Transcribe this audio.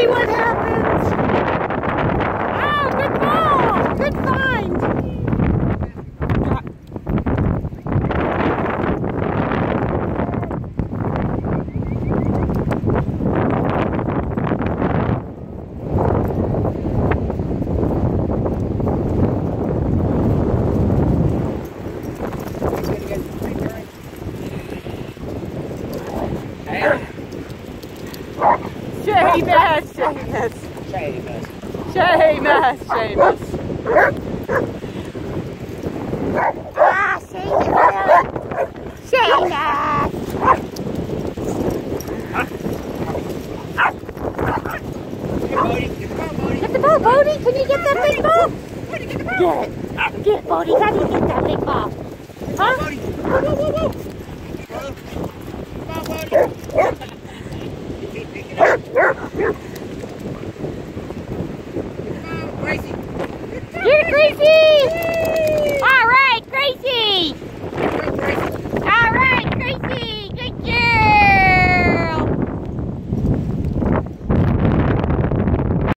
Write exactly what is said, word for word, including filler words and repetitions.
see what happens. Ah, good ball. Good find. Seamus, Seamus. Seamus. Seamus, Seamus. Ah, Seamus. Seamus. Get the ball, Bodie. Can you get that big ball? Get it. Get it, Bodie. How do you get that big ball? Huh? Whoa, whoa, whoa, whoa. Come on, Bodie. Get it, Gracie!